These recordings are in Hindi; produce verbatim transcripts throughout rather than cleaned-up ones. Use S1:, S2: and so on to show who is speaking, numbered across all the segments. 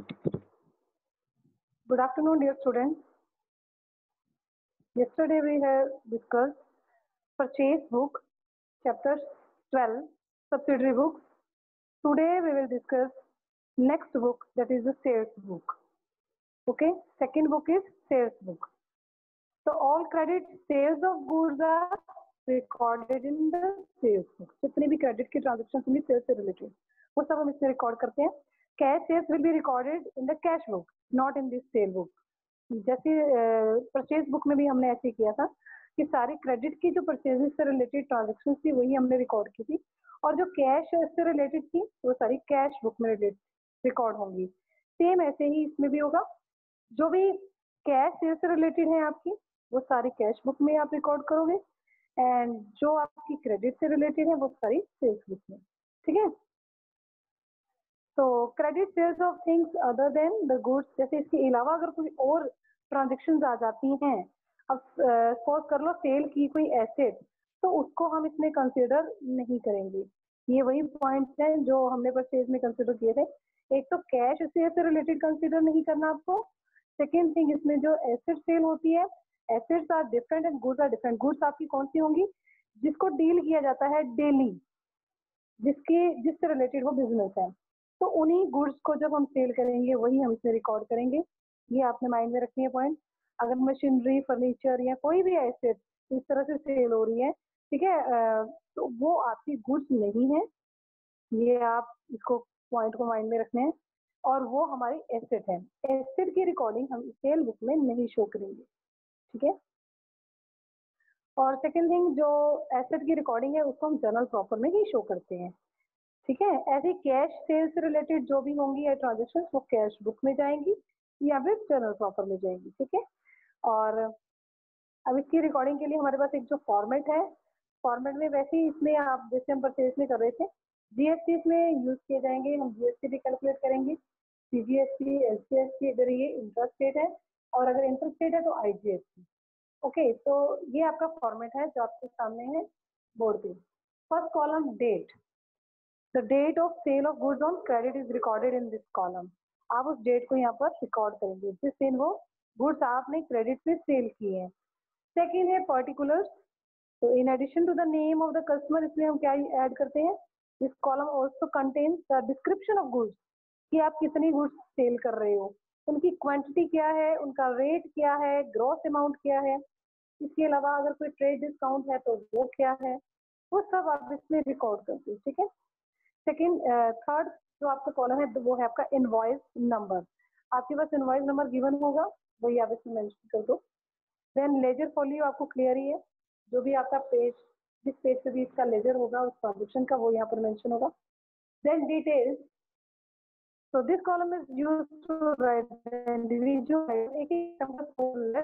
S1: Good afternoon, dear students. Yesterday we have discussed purchase book, chapter twelve, subsidiary books. Today we will discuss next book, that is the sales book. Okay, second book is sales book. So all credit sales of goods are recorded in the sales book. जितने भी credit के transactions होंगे sales से related, वो सब हम इसमें record करते हैं. Cash sales will be recorded in the cash book, not in this sale book. जैसे परचेज uh, बुक में भी हमने ऐसे किया था कि सारी क्रेडिट की जो परचेज से रिलेटेड ट्रांजेक्शन थी वही हमने रिकॉर्ड की थी, और जो कैश से रिलेटेड थी वो सारी कैश बुक में रिकॉर्ड होंगी. सेम ऐसे ही इसमें भी होगा. जो भी कैश सेल्स से रिलेटेड है आपकी वो सारी कैश बुक में आप रिकॉर्ड करोगे, एंड जो आपकी क्रेडिट से रिलेटेड है वो सारी सेल्स बुक में. ठीक है. तो credit sales of things other than the goods, जैसे इसके अलावा अगर कोई और ट्रांजेक्शन्स आ जाती हैं, अब सपोज कर लो सेल की कोई एसेट, तो उसको हम इसमें कंसीडर नहीं करेंगे. ये वही पॉइंट्स हैं जो हमने परचेज में कंसीडर किए थे. एक तो कैश सेल से रिलेटेड कंसीडर नहीं करना आपको. सेकेंड थिंग, इसमें जो एसेट सेल होती है, assets are different and goods are different. Goods आपकी कौन सी होंगी? जिसको डील किया जाता है डेली, जिसकी जिससे रिलेटेड वो बिजनेस है, तो उन्हीं गुड्स को जब हम सेल करेंगे वही हम इसमें रिकॉर्ड करेंगे. ये आपने माइंड में रखनी है पॉइंट. अगर मशीनरी, फर्नीचर या कोई भी एसेट इस तरह से सेल हो रही है, ठीक है, तो वो आपकी गुड्स नहीं है. ये आप इसको पॉइंट को माइंड में रखने हैं, और वो हमारी एसेट है. एसेट की रिकॉर्डिंग हम सेल बुक में नहीं शो करेंगे. ठीक है. और सेकेंड थिंग, जो एसेट की रिकॉर्डिंग है उसको हम जर्नल प्रॉपर में ही शो करते हैं. ठीक है. ऐसे कैश सेल से रिलेटेड जो भी होंगी या ट्रांजेक्शन वो कैश बुक में जाएंगी या फिर जर्नल प्रॉपर में जाएंगी. ठीक है. और अब इसकी रिकॉर्डिंग के लिए हमारे पास एक जो फॉर्मेट है, फॉर्मेट में वैसे ही इसमें आप जैसे हम परचेज में कर रहे थे जीएसटी इसमें यूज किए जाएंगे. हम जीएसटी भी कैलकुलेट करेंगे, सीजीएसटी, एसजीएसटी. अगर ये इंट्रास्टेट है और अगर इंटरस्टेट है तो आईजीएसटी. ओके. तो ये आपका फॉर्मेट है जो आपके सामने है बोर्ड पे. First column date. The date of sale of goods on credit is recorded in this column. आप उस डेट को यहाँ पर रिकॉर्ड करेंगे जिस दिन वो गुड्स आपने क्रेडिट पे सेल किए हैं. सेकेंड है पर्टिकुलर्स. तो in addition to the name of the customer, इसमें हम क्या ऐड करते हैं? This column also contains the description of goods, कि आप कितनी गुड्स सेल कर रहे हो, उनकी क्वांटिटी क्या है, उनका रेट क्या है, ग्रॉस अमाउंट क्या है, इसके अलावा अगर कोई ट्रेड डिस्काउंट है तो वो क्या है, वो सब आप इसमें रिकॉर्ड करते हो. ठीक है. सेकेंड थर्ड जो आपका कॉलम है वो है आपका इनवॉइस नंबर. आपके पास इनवॉइस नंबर गिवन होगा, वही आप इसमें मेंशन कर दो. देन लेजर फॉलियो आपको क्लियर ही है, जो भी आपका पेज, जिस पेज पे भी इसका लेजर होगा उस ट्रांजेक्शन का वो यहाँ पर मेंशन होगा. Then details. So this column is used to write individual एक एक number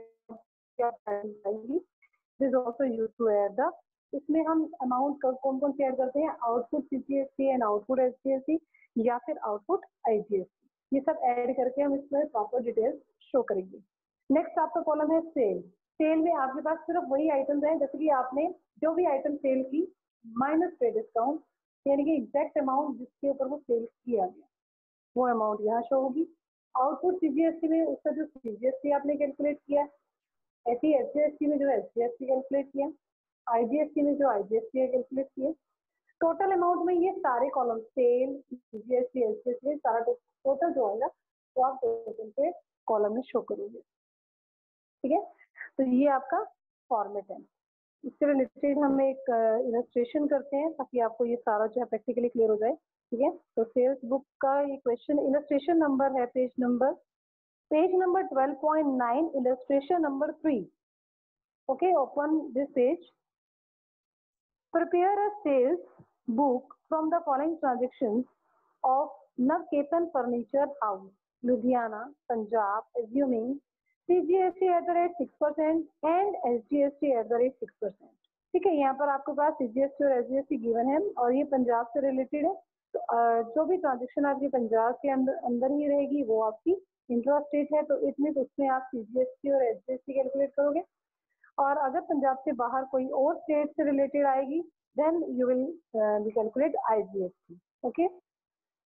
S1: this also used to add the. इसमें हम अमाउंट कौन कौन से ऐड करते हैं? Output CGST and output SGST या फिर आउटपुट आईजीएसटी. ये सब ऐड करके हम इसमें प्रॉपर डिटेल्स शो करेंगे. नेक्स्ट आपका कॉलम है सेल. सेल में आपके पास सिर्फ वही आइटम्स हैं, जैसे कि आपने जो भी आइटम सेल की माइनस पे डिस्काउंट, यानी कि एग्जैक्ट अमाउंट जिसके ऊपर वो सेल किया गया वो अमाउंट यहाँ शो होगी. आउटपुट सीजीएसटी में उसका जो सीजीएसटी आपने कैलकुलेट किया, ऐसी एसजीएसटी में जो एसजीएसटी कैलकुलेट किया, आईजीएसटी में जो आईजीएसटी है कैलकुलेट किए. टोटल अमाउंट में ये सारे कॉलम सेल, जीएसटी, एसजीएसटी सारा टोटल जो आएगा तो आप टोटल पे कॉलम में शो करोगे. ठीक है. तो ये आपका फॉर्मेट है. इससे रिलेटेड हम एक इलस्ट्रेशन करते हैं ताकि आपको ये सारा जो है प्रैक्टिकली क्लियर हो जाए. ठीक है. तो सेल्स बुक का ये क्वेश्चन इलस्ट्रेशन नंबर है page number page number twelve point nine, illustration number three. Okay. Open this page. Prepare a sales book from the following transactions of Navketan Furniture House, Ludhiana, Punjab, assuming C G S T at the rate six percent and S G S T at the rate six percent. ठीक है. यहाँ पर आपके पास C G S T और S G S T given है और ये पंजाब से रिलेटेड है. तो जो भी ट्रांजेक्शन आपकी पंजाब के अंदर अंदर ही रहेगी वो आपकी इंट्रा स्टेट है, तो इतने तो उसमें आप C G S T और S G S T calculate करोगे. और अगर पंजाब से बाहर कोई और स्टेट से रिलेटेड आएगी then you will calculate IGST. Okay.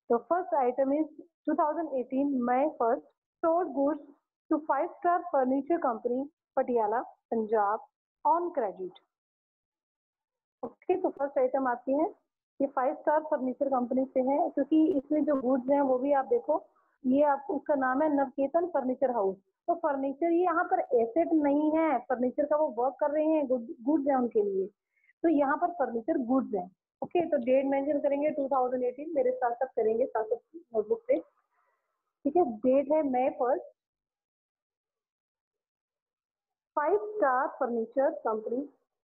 S1: The first item is twenty eighteen May first, sold goods to five star furniture company Patiala, Punjab on credit. Okay okay, तो फर्स्ट आइटम आती है, ये फाइव स्टार फर्नीचर कंपनी से है, क्योंकि इसमें जो गुड्स हैं वो भी आप देखो, ये आप उसका नाम है नवकेतन फर्नीचर हाउस। तो फर्नीचर ये यहाँ पर एसेट नहीं है, फर्नीचर का वो वर्क कर रहे हैं, गुड्स है उनके लिए, तो यहाँ पर फर्नीचर गुड्स है। ओके okay, तो डेट मेंशन करेंगे टू थाउजेंड एटीन, मेरे साथ साथ करेंगे साथ साथ नोटबुक पे, ठीक है। डेट है May first, five star furniture company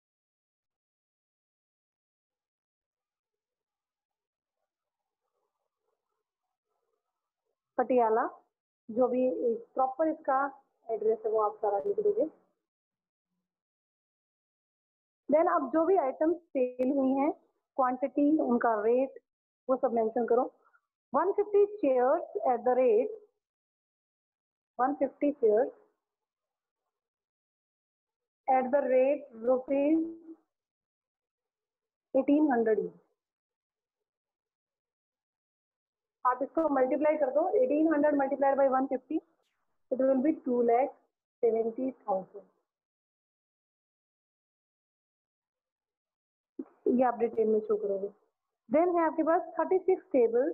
S1: Patiala, जो भी प्रॉपर इसका एड्रेस है वो आप सारा लिख दीजिए। देन अब जो भी आइटम सेल हुई हैं, क्वांटिटी, उनका रेट, वो सब मेंशन करो। one hundred fifty chairs at the rate one hundred fifty chairs at the rate rupees eighteen hundred। आप इसको मल्टीप्लाई कर दो, eighteen hundred multiplied by one hundred fifty, it will be two lakh seventy thousand। ये आप डिटेल में शो करोगे। देन है आपके पास thirty-six table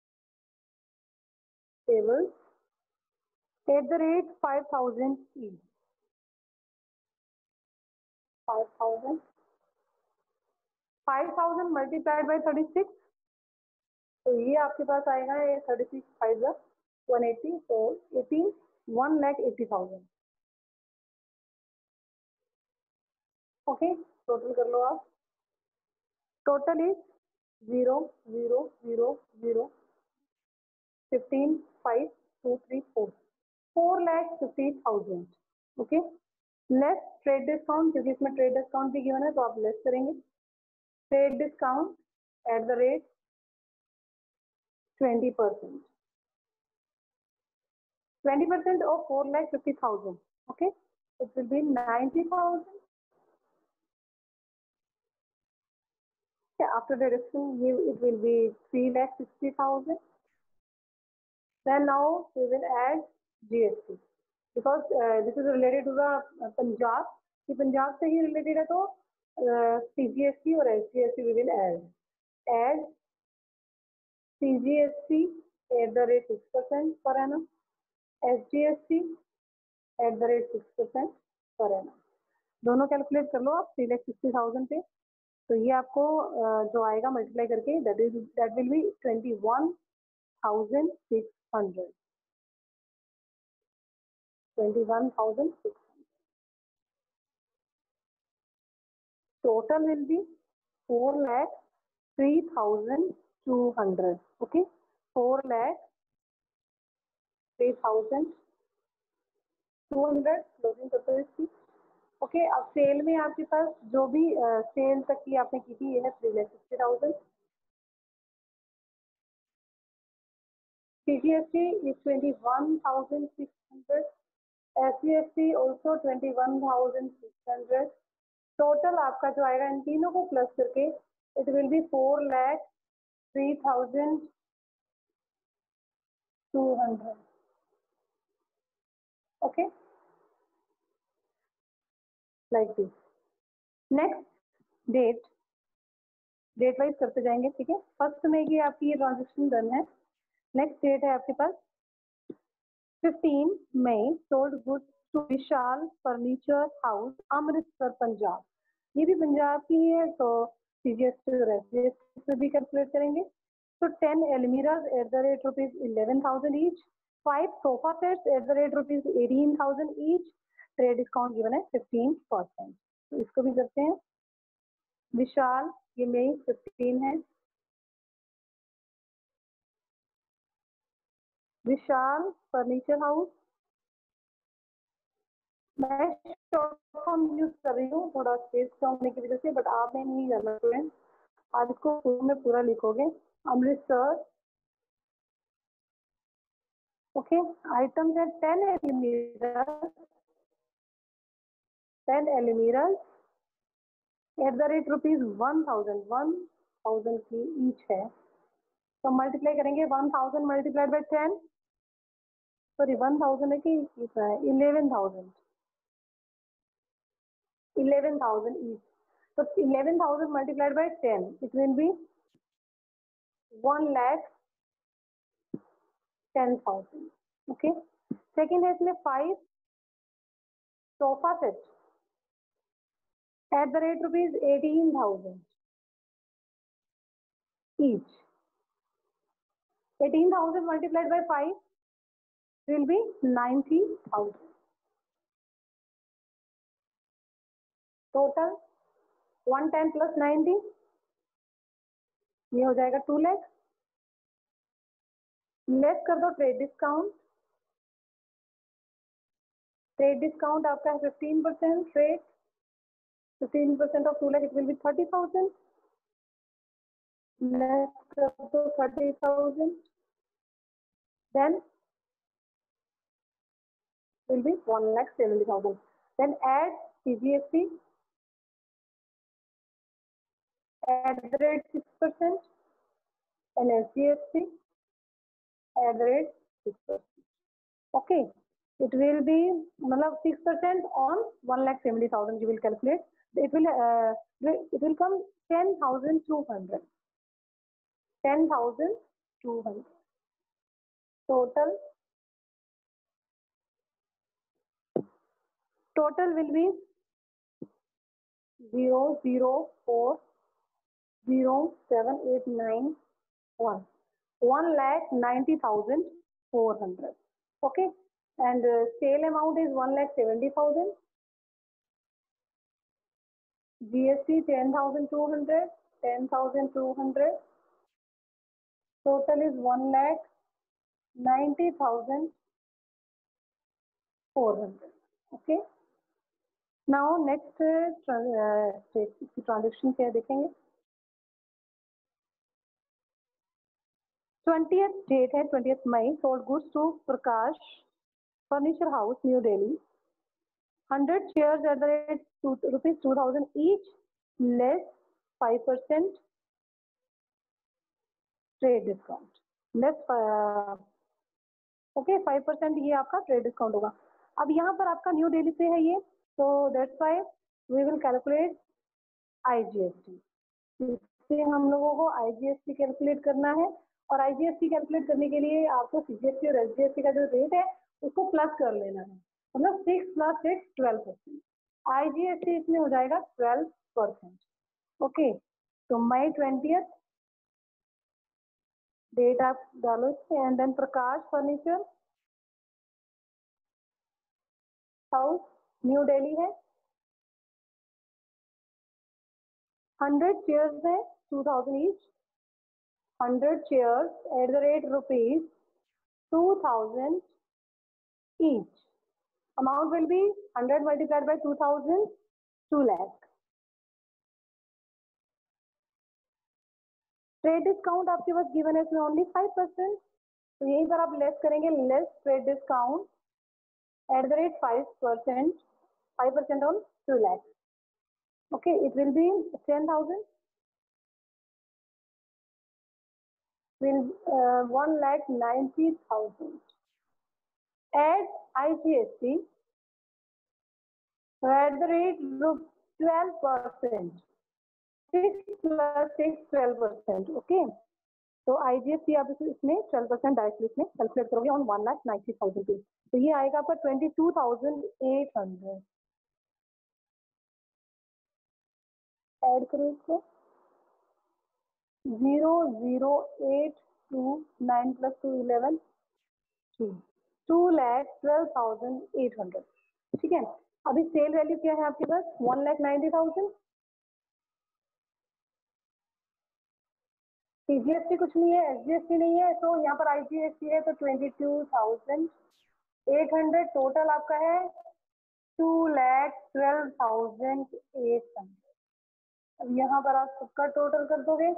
S1: table at the rate five thousand each, five thousand, five thousand multiplied by thirty-six, तो ये आपके पास आएगा, ये thirty-six five जा one eighty, so eighteen, one lakh eighty thousand। Okay, total कर लो आप, total is zero zero zero zero fifteen five two three four, four lakh fifty thousand। Okay, less trade discount, क्योंकि इसमें ट्रेड डिस्काउंट भी गिवन है तो आप लेस करेंगे। Trade discount at the rate twenty percent, twenty percent of four lakh fifty thousand, okay, it will be ninety thousand। after deduction it will be three lakh sixty thousand। then now we will add G S T, because uh, this is related to the uh, Punjab, कि पंजाब से ही related है, तो uh, C G S T और S G S T we will add, add C G S T at the rate six percent per annum, S G S T at the rate six percent per annum। दोनों कैलकुलेट कर लो आप थ्री लैख सिक्सटी थाउजेंड पे, तो ये आपको जो आएगा मल्टीप्लाई करके, that is that will be twenty one thousand six hundred, twenty one thousand six hundred. Total will be four lakh three thousand two hundred. Okay, four lakh three thousand two hundred closing करते हुए इसकी। ओके, अब सेल में आपके पास जो भी सेल तक की आपने की थी, ये है three lakh sixty thousand. C G S T is twenty-one thousand six hundred, S G S T also twenty-one thousand six hundred। टोटल आपका जो आएगा इन तीनों को प्लस करके, it will be four lakh three thousand two hundred. Okay, like this. Next date, date wise करते जाएंगे, ठीक है। फर्स्ट में ये आपकी ये ट्रांजेक्शन डन है। नेक्स्ट डेट है आपके पास fifteen May, sold goods to Vishal furniture house, Amritsar, Punjab. ये भी पंजाब की है, तो सीजीएसटी और एसजीएसटी भी कैलकुलेट करेंगे। तो ten almirahs at the rate rupees eleven thousand each, five sofa sets at the rate rupees eighteen thousand each, trade discount given है फिफ्टीन परसेंट। तो इसको भी करते हैं। विशाल, ये मई फिफ्टीन है, विशाल फर्नीचर हाउस। मैं शॉर्ट फॉर्म यूज कर रही हूँ थोड़ा स्पेस कम होने की वजह से, बट आपने नहीं करना स्टूडेंट, आप इसको फुल में पूरा लिखोगे। अमृतसर, ओके। आइटम्स है ten almirah, ten almirah at the rate rupees one thousand, one thousand की ईच है। तो मल्टीप्लाई करेंगे one thousand multiplied by ten, sorry one thousand है कि eleven thousand, eleven thousand each. So eleven thousand multiplied by ten, it will be one lakh ten thousand. Okay. Second है इसमें five sofa set at the rate rupees eighteen thousand each. eighteen thousand multiplied by five will be ninety thousand. Total one ten plus ninety, ये हो जाएगा टू लैख. लेस कर दो ट्रेड डिस्काउंट. ट्रेड डिस्काउंट आपका है fifteen percent. Trade fifteen percent of two lakh, it will be thirty thousand. Less कर दो thirty thousand, then will be one lakh seventy thousand. Then add C G S T at the rate six percent and S G S T at the rate six percent. Okay, it will be मतलब six percent on one lakh seventy thousand. You will calculate. It will uh, it will come ten thousand two hundred. Ten thousand two hundred. Total. Total will be zero zero four zero seven eight nine one. One lakh ninety thousand four hundred. Okay, and uh, sale amount is one lakh seventy thousand. G S T ten thousand two hundred. Ten thousand two hundred. Total is one lakh ninety thousand four hundred. Okay. Now next uh, transaction क्या देखेंगे. twentieth date है twentieth May. Sold goods to Prakash Furniture House, New Delhi. one hundred shares at the rate two, rupees two thousand each, less five percent trade discount. Less uh, okay, five percent ये आपका trade discount होगा. अब यहाँ पर आपका न्यू दिल्ली से है ये, so that's why we will calculate I G S T. इससे हम लोगों को I G S T calculate करना है, और I G S T calculate करने के लिए आपको C G S T और S G S T का जो रेट है उसको प्लस कर लेना है. मतलब six plus six twelve percent. I G S T इसमें हो जाएगा ट्वेल्व परसेंट. ओके, तो मई ट्वेंटियथ डेट आप डालो इसमें, and then Prakash furniture house New Delhi है. हंड्रेड चेयर्स है two thousand each. Hundred chairs at the rate rupees two thousand each. Amount will be one hundred multiplied by two thousand, two lakh. Trade discount आपके पास given है इसमें only five percent. तो यहीं पर आप लेस करेंगे, less trade discount at the rate five percent, five percent on two lakh. Okay, it will be ten thousand. Will uh, one lakh ninety thousand. Add I G S T at the rate twelve percent. six plus six, twelve percent. Okay. तो I G S T आप इसमें twelve percent डायरेक्टली इसमें कैलकुलेट करोगे on one lakh ninety thousand पे. तो ये आएगा आपका twenty-two thousand eight hundred. Add करो इसको. zero zero eight two nine plus two eleven two. two lakh twelve thousand eight hundred. ठीक है. अभी सेल वैल्यू क्या है आपके पास? one lakh ninety thousand. C G S T कुछ नहीं है, S G S T नहीं है, तो यहाँ पर I G S T है तो twenty-two thousand eight hundred. टोटल आपका है two lakh twelve thousand eight hundred. अब यहाँ पर आप सबका टोटल कर दोगे,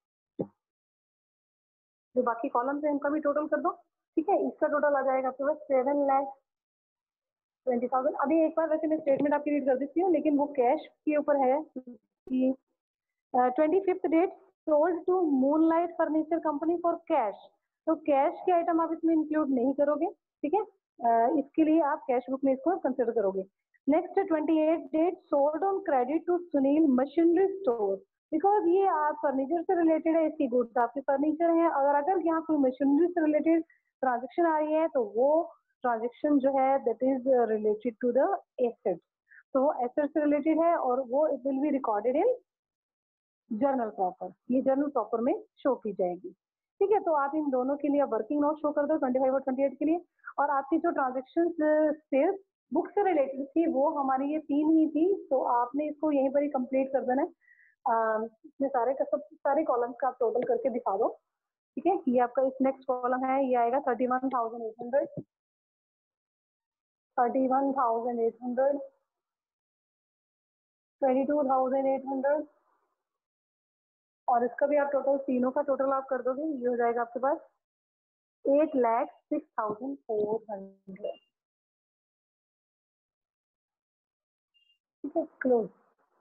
S1: जो बाकी कॉलम है उनका भी टोटल कर दो. ठीक है, इसका टोटल आ जाएगा आपके पास सेवन लैख ट्वेंटी थाउजेंड. अभी एक बार वैसे मैं स्टेटमेंट आपकी रीड कर देती हूँ, लेकिन वो कैश के ऊपर है कि twenty fifth date sold to moonlight furniture company for cash, तो कैश के आइटम आप इसमें इंक्लूड नहीं करोगे, ठीक है, uh, इसके लिए आप कैश बुक में इसको कंसिडर करोगे। Next twenty eight date sold on credit to Sunil machinery store, because ये आप फर्नीचर से रिलेटेड है, इसकी गुड्स आपके फर्नीचर है, अगर अगर यहाँ कोई मशीनरी से रिलेटेड ट्रांजेक्शन आ रही है तो वो ट्रांजेक्शन जो है that is related to the asset, तो वो एसेट से रिलेटेड है और वो it will be recorded in journal proper, ये जर्नल प्रॉपर में शो की जाएगी, ठीक है। तो आप इन दोनों के लिए वर्किंग नोट शो कर दो ट्वेंटी फाइव और ट्वेंटी एट के लिए, और आपकी जो ट्रांजेक्शन सेल्स बुक से रिलेटेड थी वो हमारी ये तीन ही थी, तो आपने इसको यहीं पर ही कंप्लीट कर देना है। इसमें सारे का सब सारे कॉलम्स का आप टोटल करके दिखा दो, ठीक है। ये आपका इस नेक्स्ट कॉलम है, ये आएगा thirty one thousand eight hundred thirty one thousand eight hundred twenty two thousand eight hundred, और इसका भी आप टोटल तीनों का टोटल आप कर दोगे, ये हो जाएगा आपके पास eight lakh six thousand four hundred, ठीक है, क्लोज,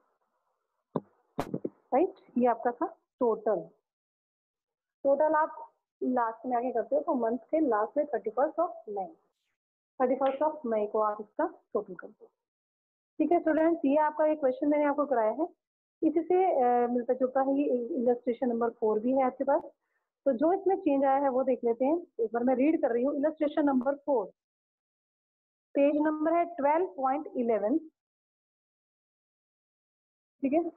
S1: राइट। ये आपका था टोटल। टोटल आप लास्ट में आगे करते हो तो मंथ के लास्ट में thirty first of May thirty first of May को आप इसका टोटल कर दो, ठीक है स्टूडेंट्स। ये आपका एक क्वेश्चन मैंने आपको कराया है, इसी से मिलता जुलता है, ये इलस्ट्रेशन नंबर फोर भी है आपके पास, तो जो इसमें चेंज आया है वो देख लेते हैं। एक बार मैं रीड कर रही हूँ, illustration number four, page number है ट्वेल्व पॉइंट इलेवन, ठीक है।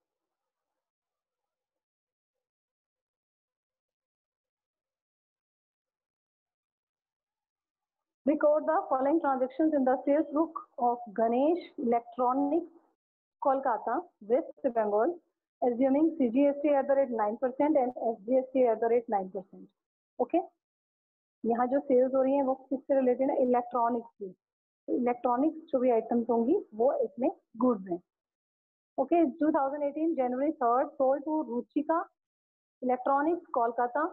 S1: Record the following transactions in the sales book of Ganesh Electronics, Kolkata, West Bengal, assuming C G S T at the rate nine percent and S G S T at the rate nine percent. Okay? यहाँ जो सेल्स हो रही हैं वो किससे रिलेटेड है? इलेक्ट्रॉनिक्स की। तो इलेक्ट्रॉनिक्स जो भी आइटम्स होंगी वो इसमें गुड्स हैं। Okay, twenty eighteen January third sold to Ruchika electronics Kolkata,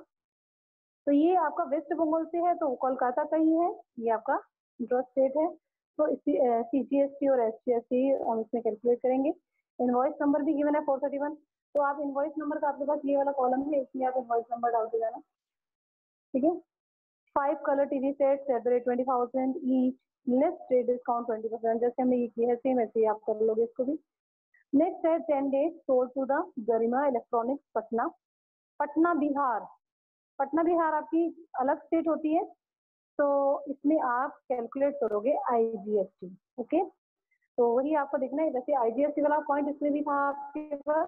S1: तो ये आपका वेस्ट बंगाल से है तो कोलकाता का ही है, ये आपका इंट्रा स्टेट है, तो सी जी एस टी और एस जी एस टी हम इसमें कैलकुलेट करेंगे। इनवॉइस नंबर भी गिवन है फोर थर्टी वन, तो आप इनवॉइस नंबर का आपके पास ये वाला कॉलम है, इसमें आप इनवॉइस नंबर डालते जाना, ठीक है। Five colour TV sets at the rate twenty thousand each, less trade discount twenty percent, जैसे हमने ये किया है सेम ऐसे ही आप कर लोगे इसको भी। नेक्स्ट है ten days sold to the Garima electronics Patna, Patna Bihar, Patna Bihar आपकी अलग स्टेट होती है, तो इसमें आप कैलकुलेट करोगे आईजीएसटी, ओके। तो वही आपको देखना है, वैसे आईजीएसटी वाला पॉइंट इसमें भी था आपके पास,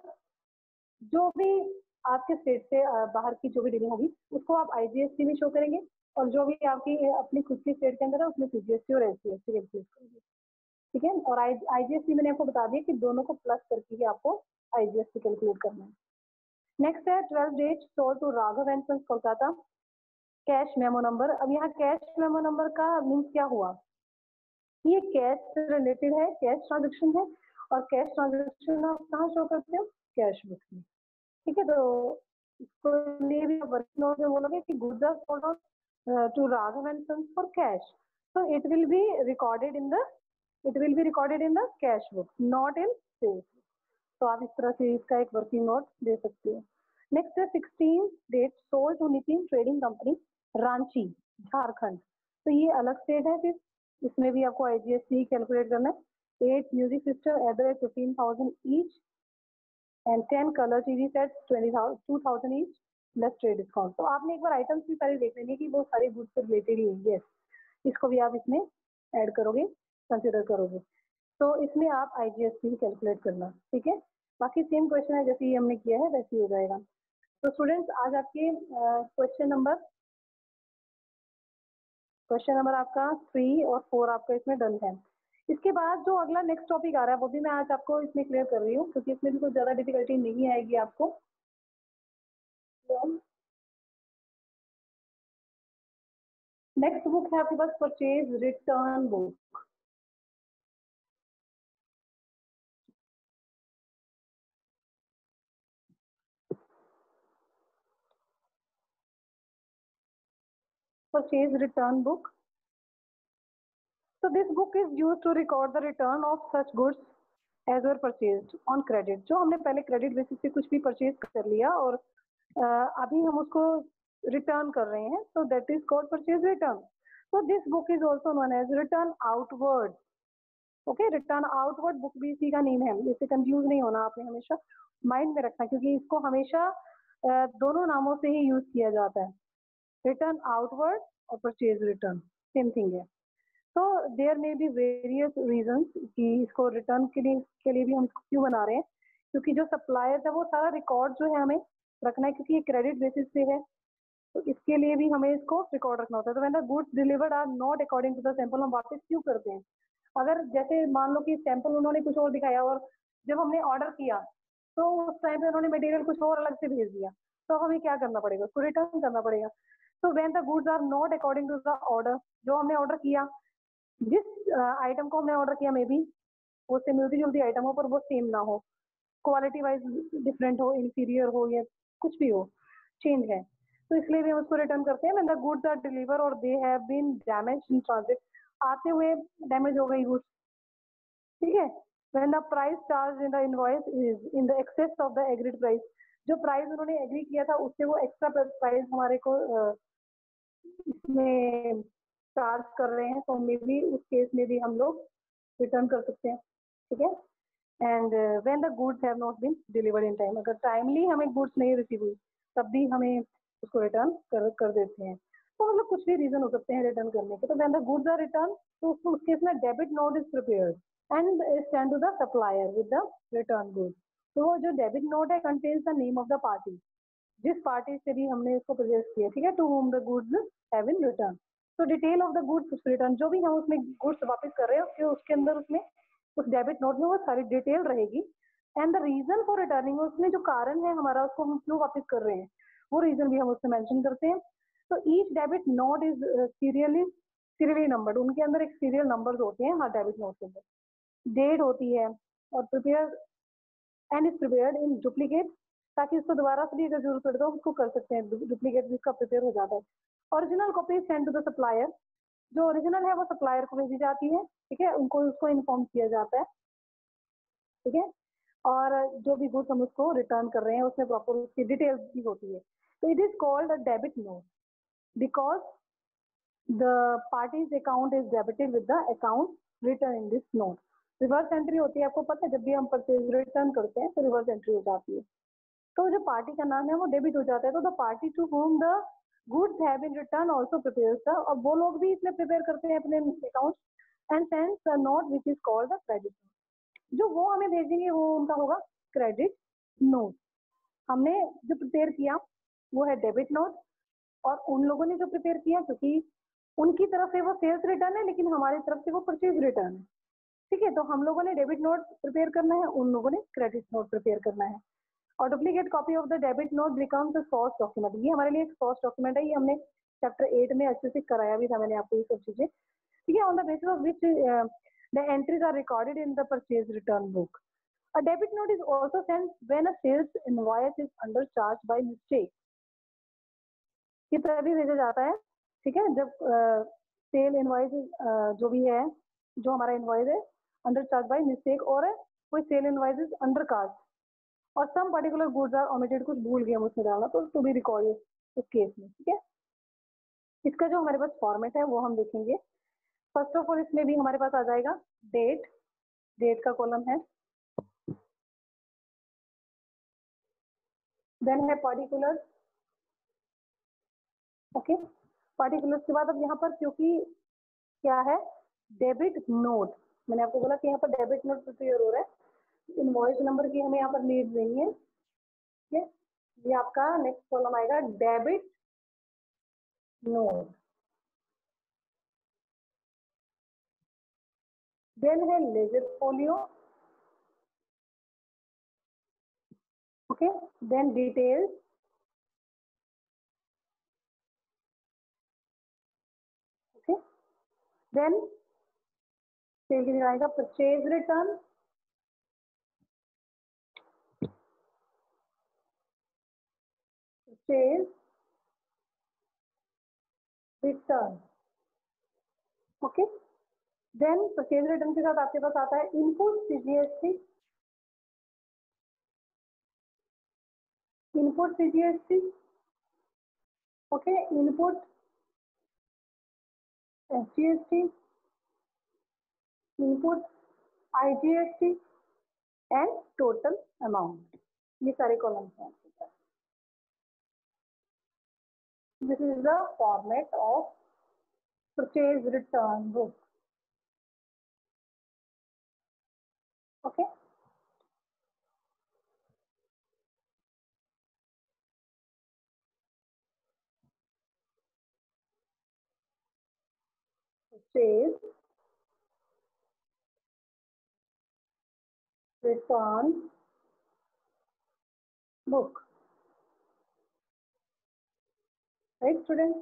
S1: जो भी आपके स्टेट से बाहर की जो भी डीलिंग होगी उसको आप आईजीएसटी में शो करेंगे, और जो भी आपकी अपनी खुद की स्टेट के अंदर है उसमें सीजीएसटी और एसजीएसटी कैलकुलेट करेंगे, ठीक है। और आईजीएसटी मैंने आपको बता दिया कि दोनों को प्लस करके ही आपको आईजीएसटी कैलकुलेट करना है। नेक्स्ट है twelve date sold to Raghav and sons Kolkata, cash memo number. अब यहाँ कैश मेमो नंबर का मीन्स क्या हुआ, ये कैश से रिलेटेड है, कैश ट्रांजेक्शन है, और कैश ट्रांजेक्शन आप कहाँ शो करते हो? कैश बुक में, ठीक है। तो इसको लिए भी वर्किंग नोट में बोलोगे कि goods are sold on to Raghav and sons for cash, so it will be recorded in the it will be recorded in the cash book, not in sales book. तो आप इस तरह से इसका एक वर्किंग नोट दे सकते हो। नेक्स्ट है sixteen date sold to Nitin trading company Ranchi Jharkhand, तो ये अलग स्टेट है, फिर इसमें भी आपको आईजीएसटी कैलकुलेट करना है। Eight music system at the rate fifteen thousand each and ten colour TV set twenty two thousand each plus trade discount. तो आपने एक बार आइटम्स भी सारी देख लेनी कि वो सारी गुड्स से रिलेटेड ही है, yes. इसको भी आप इसमें ऐड करोगे, कंसिडर करोगे, तो इसमें आप आईजीएसटी कैलकुलेट करना, ठीक है। बाकी सेम क्वेश्चन है जैसे ये हमने किया है वैसे ही हो जाएगा। तो स्टूडेंट्स आज आपके क्वेश्चन नंबर क्वेश्चन नंबर आपका थ्री और फोर आपका इसमें डन है। इसके बाद जो अगला नेक्स्ट टॉपिक आ रहा है वो भी मैं आज आपको इसमें क्लियर कर रही हूँ, क्योंकि इसमें भी कुछ ज़्यादा डिफिकल्टी नहीं आएगी आपको। नेक्स्ट बुक है आपके पास purchase return book. Purchase return book. So this book is used to record the return of such goods as per purchase on credit, जो हमने पहले क्रेडिट बेसिस पे कुछ भी परचेज कर लिया और uh, अभी हम उसको रिटर्न कर रहे हैं, so that is called purchase return. So this book is also known as return outward. ओके, रिटर्न आउटवर्ड बुक भी इसी का नेम है, इससे कंफ्यूज नहीं होना, आपने हमेशा माइंड में रखना, क्योंकि इसको हमेशा uh, दोनों नामों से ही यूज किया जाता है, रिटर्न आउटवर्ड और परचेज रिटर्न सेम थिंग है. तो there may be various reasons कि इसको रिटर्न के लिए के लिए भी हम क्यों बना रहे हैं, क्योंकि जो सप्लायर्स है वो सारा रिकॉर्ड जो है हमें रखना है, क्योंकि ये क्रेडिट बेसिस पे है, तो इसके लिए भी हमें इसको रिकॉर्ड रखना होता है. तो when the goods delivered are not according to the sample, हम वापस क्यों करते हैं? अगर जैसे मान लो कि सैंपल उन्होंने कुछ और दिखाया और जब हमने ऑर्डर किया तो उस टाइम पे उन्होंने मटेरियल कुछ और अलग से भेज दिया, तो हमें क्या करना पड़ेगा? उसको रिटर्न करना पड़ेगा. तो when the goods are not according to the order, जो हमने ऑर्डर किया, जिस आइटम को हमने ऑर्डर किया मे बी वो से मिलती जुलती आइटम हो पर वो सेम ना हो, क्वालिटी वाइज डिफरेंट हो, इंफीरियर हो या कुछ भी हो, चेंज है, तो इसलिए भी हम उसको रिटर्न करते हैं. When the goods are deliver और they have been damaged in transit, आते हुए डैमेज हो गई गुड्स, ठीक है. When the price charge in the invoice is in the excess of the agreed price, जो प्राइस उन्होंने एग्री किया था उससे वो एक्स्ट्रा प्राइस हमारे को इसमें चार्ज कर रहे हैं, तो मे बी उस केस में भी हम लोग रिटर्न कर सकते हैं, ठीक है. And when the goods have not been delivered in time, अगर टाइमली हमें गुड्स नहीं रिसीव हुई तब भी हमें उसको रिटर्न कर कर देते हैं. तो मतलब कुछ भी रीजन हो सकते हैं रिटर्न करने के. तो when the goods are return, तो उस केस में debit note is prepared and send to the supplier with the return goods. तो वो जो डेबिट नोट है contains the name of the party, जिस पार्टी से भी हमने इसको परचेज किया, ठीक है, to whom the goods have been return. तो detail of the goods return, जो भी हम उसमें गुड्स वापस कर रहे हैं उसके उसके अंदर उसमें उस डेबिट नोट में वो सारी डिटेल रहेगी. And the reason for returning, उसमें जो कारण है हमारा उसको हम क्यों वापस कर रहे हैं वो रीजन भी हम उसमें मेंशन करते हैं. तो each debit note is serially serially numbered, उनके अंदर एक सीरियल नंबर होते हैं हर डेबिट नोट के अंदर, डेट होती है और prepare and is prepared in duplicate, ताकि उसको दोबारा से भी अगर जरूरत पड़े तो उसको कर सकते हैं, डुप्लीकेट भी इसका प्रिपेयर हो जाता है. Original copy send to the supplier, जो ओरिजिनल है वो सप्लायर को भेजी जाती है, ठीक है, उनको उसको इन्फॉर्म किया जाता है, ठीक है. और जो भी गुड्स हम उसको रिटर्न कर रहे हैं उसमें प्रॉपर उसकी डिटेल्स भी होती है. तो it is called a debit note because the party's account is debited with the account return in this note. Reverse entry होती है, आपको पता है, जब भी हम परचेज रिटर्न करते हैं तो रिवर्स एंट्री हो जाती है. तो जो पार्टी का नाम है वो डेबिट हो जाता है. तो the party to whom the goods have been return also prepares the, और वो लोग भी इसमें प्रिपेयर करते हैं अपने account and sends the note which is called the credit note. जो वो हमें भेजेंगे वो उनका होगा क्रेडिट नोट. हमने जो प्रिपेयर किया वो है डेबिट नोट, और उन लोगों ने जो प्रिपेयर किया, क्योंकि उनकी तरफ से वो सेल्स रिटर्न है लेकिन हमारी तरफ से वो परचेज रिटर्न है, ठीक है. तो हम लोगों ने डेबिट नोट प्रिपेयर करना है, उन लोगों ने क्रेडिट नोट प्रिपेयर करना है. और duplicate copy of the debit note becomes a source document, ये हमारे लिए एक सोर्स डॉक्यूमेंट है. ये हमने चैप्टर एट में अच्छे से कराया भी था मैंने आपको ये सब चीजें, ठीक है. On the basis of which the entries are recorded in the purchase return book. A debit note is also sent when a sales invoice is under charge by mistake. ये तभी भेजा जाता है, ठीक है, जब सेल इनवॉइस जो भी है, जो हमारा इनवॉइस है अंडर चार्ज बाय मिस्टेक, और कोई sale invoice is under cast और some particular goods are omitted, कुछ भूल गए हम उसमें डालना, तो टू बी रिकॉर्डेड उस केस में, ठीक है. इसका जो हमारे पास फॉर्मेट है वो हम देखेंगे. फर्स्ट ऑफ ऑल इसमें भी हमारे पास आ जाएगा डेट, डेट का कॉलम है, देन है पर्टिकुलर, ओके. पर्टिकुलर्स के बाद अब यहाँ पर क्योंकि क्या है डेबिट नोट, मैंने आपको बोला कि यहाँ पर डेबिट नोट प्रिपेयर हो रहा है, इनवॉइस नंबर की हमें यहाँ पर नीड नहीं है, ठीक है. ये आपका नेक्स्ट कॉलम आएगा डेबिट नोट. देन है ledger folio, okay. Then details, okay. Then sale की आएगा purchase return, purchase return, okay. Then purchase return के साथ आपके पास आता है input CGST, input C G S T, okay, input S G S T, input I G S T and total amount. ये सारे columns हैं आपके पास. This is the format of purchase return book. Okay. Purchase return book. Right, students?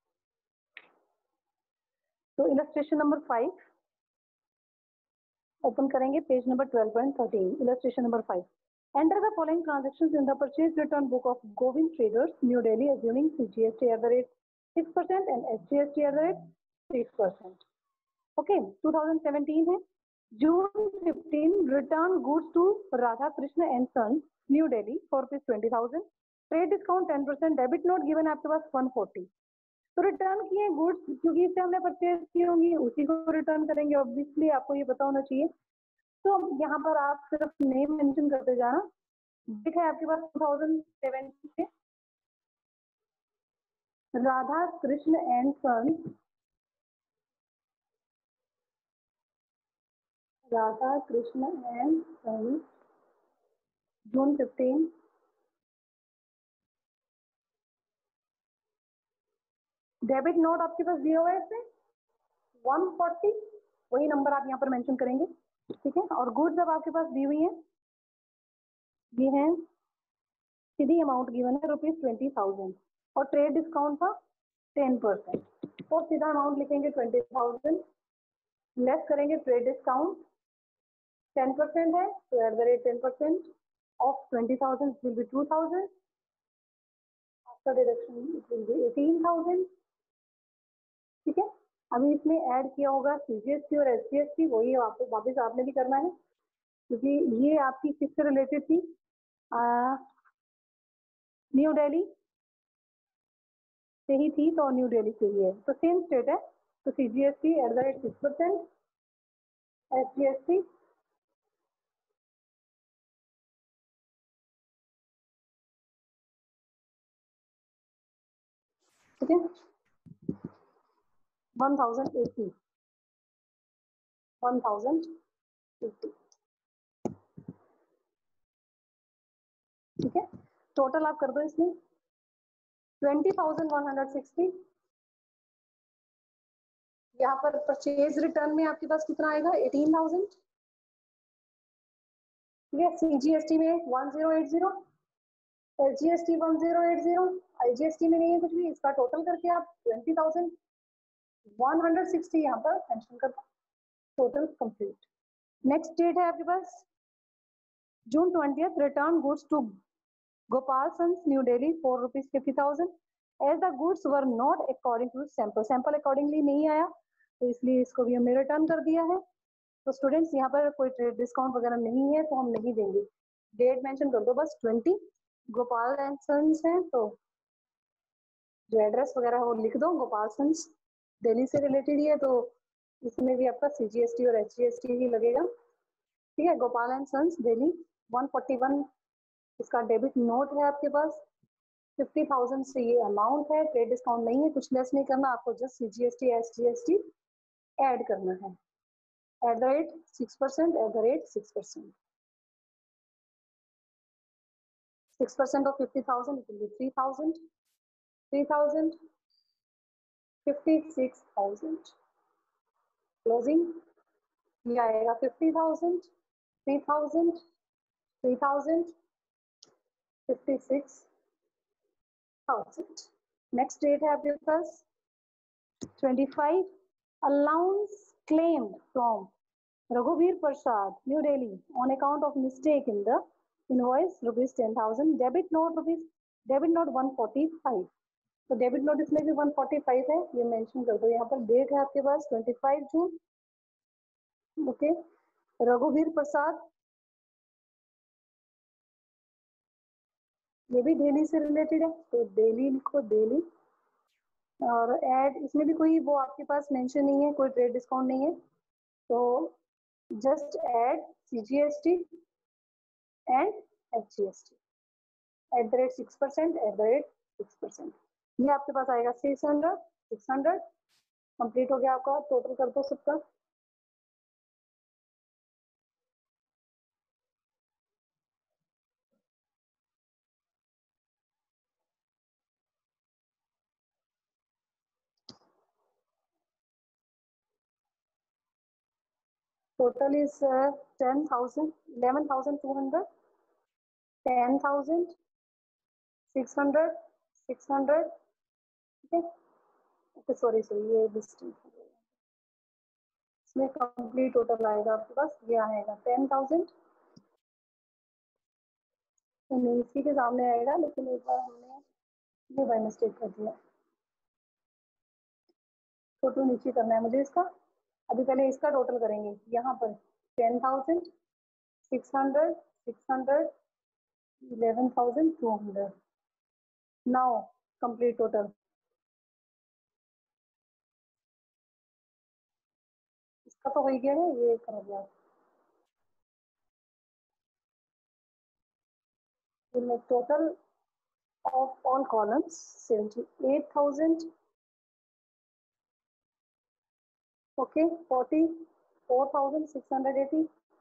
S1: So illustration number five. Open करेंगे page number twelve point thirteen. Illustration number five. Enter the following transactions in the purchase return book of Govind Traders, New Delhi, assuming C G S T at the rate six percent and S G S T at the rate six percent. Okay, twenty seventeen है. June fifteenth, return goods to Radha Krishna and Sons, New Delhi for rupees twenty thousand. Trade discount ten percent. Debit note given आपके पास one forty. तो रिटर्न किए गुड्स, क्योंकि इससे हमने परचेज की होंगी उसी को रिटर्न करेंगे. ऑब्वियसली आपको ये पता होना चाहिए. तो यहाँ पर आप सिर्फ नेम मेंशन करते जाना. ठीक है, आपके पास twenty seventeen से Radha Krishna and sons, Radha Krishna and sons, June fifteen. Debit note आपके पास दिया हुआ है इसमें one forty, वही नंबर आप यहाँ पर मेंशन करेंगे. ठीक है, और गुड्स अब आपके पास दी हुई है, ये है सीधी अमाउंट गिवन है रुपीज ट्वेंटी थाउजेंड और ट्रेड डिस्काउंट था टेन परसेंट. तो सीधा अमाउंट लिखेंगे ट्वेंटी थाउजेंड, लेस करेंगे ट्रेड डिस्काउंट टेन परसेंट है, तो at the rate ten percent of twenty thousand will be two thousand. After deduction it will be eighteen thousand. ठीक है, अभी इसमें ऐड किया होगा सीजीएसटी और एसजीएसटी, वही आपको वापस आपने भी करना है क्योंकि ये आपकी किससे रिलेटेड थी, न्यू दिल्ली से ही थी, तो न्यू दिल्ली से ही है, तो सेम स्टेट है. तो CGST at the rate six percent, SGST ठीक है one thousand eighty, one thousand eighty. ठीक है, टोटल आप कर दो इसमें twenty thousand one hundred sixty. यहाँ पर परचेज रिटर्न में आपके पास कितना आएगा, एटीन थाउजेंड. ठीक है, सीजीएसटी में one zero eight zero, SGST one zero eight zero, IGST में नहीं है कुछ भी. इसका टोटल करके आप twenty thousand one hundred sixty यहाँ पर मेंशन कर दो. Total complete. नेक्स्ट डेट है आपके पास June twentieth. Return goods to Gopal sons, new Delhi for rupees fifty thousand. As the goods were not according to sample, sample accordingly नहीं आया तो इसलिए इसको भी हमने रिटर्न कर दिया है. तो स्टूडेंट्स यहाँ पर कोई ट्रेड डिस्काउंट वगैरह नहीं है तो हम नहीं देंगे. डेट मेंशन कर दो बस ट्वेंटी. गोपाल एंड सन्स है तो जो एड्रेस वगैरह वो लिख दो. गोपाल सन्स दिल्ली से रिलेटेड ही है तो इसमें भी आपका सीजीएसटी और एसजीएसटी ही लगेगा. ठीक है, Gopal and sons Delhi one forty one इसका डेबिट नोट है आपके पास. फिफ्टी थाउजेंड से ये अमाउंट है. ट्रेड डिस्काउंट नहीं है, कुछ लेस नहीं करना आपको, जस्ट सीजीएसटी एसजीएसटी ऐड करना है. At the rate six percent, at the rate six percent. Six percent of fifty thousand it will be three thousand, three thousand, fifty six thousand. Closing ये आएगा fifty thousand, three thousand, three thousand, fifty six thousand. Next date है आपके पास twenty five. Allowance claimed from Raghuveer Prasad, New Delhi, on account of mistake in the invoice rupees ten thousand. Debit note rupees debit note one forty-five. तो डेबिट नोट इसमें भी one forty-five है, ये मेंशन कर दो. यहाँ पर डेट है आपके पास ट्वेंटी फाइव जून. ओके, रघुवीर प्रसाद ये भी डेली से रिलेटेड है, तो डेली लिखो डेली। और ऐड, इसमें भी कोई वो आपके पास मेंशन नहीं है, कोई ट्रेड डिस्काउंट नहीं है, तो just add C G S T and H G S T at the rate six percent at the rate six percent. ये आपके पास आएगा six hundred six hundred complete हो गया आपका। टोटल कर दो सबका। Total is ten thousand eleven thousand two hundred ten thousand six hundred six hundred ठीक है। ओके सॉरी सॉरी ये मिस्टेक हो गई, इसमें कंप्लीट टोटल आएगा आपके पास, ये आएगा टेन थाउजेंड। इसी के सामने आएगा, लेकिन एक बार हमने ये बाय मिस्टेक कर दिया। टोटल नीचे करना है मुझे इसका। अभी पहले इसका टोटल करेंगे। यहाँ पर ten thousand six hundred six hundred eleven thousand two hundred. Now complete total. इसका तो हो ही गया है, ये कर दिया। we'll make total of all columns seventy-eight thousand. Okay, forty-four thousand six hundred eighty.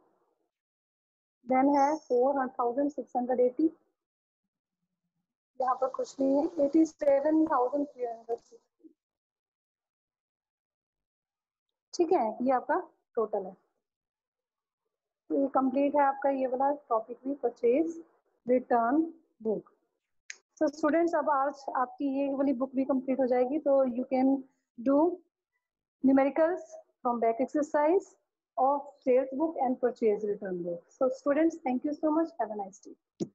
S1: Then है four thousand six hundred eighty. यहाँ पर कुछ नहीं है, eighty-seven thousand three hundred sixty. ठीक है, ये आपका टोटल है। तो ये कंप्लीट है आपका ये वाला टॉपिक भी, purchase return book. So students, अब आज आपकी ये वाली बुक भी कंप्लीट हो जाएगी, तो you can do numericals from back exercise of sales book and purchase return book. So students, thank you so much. Have a nice day.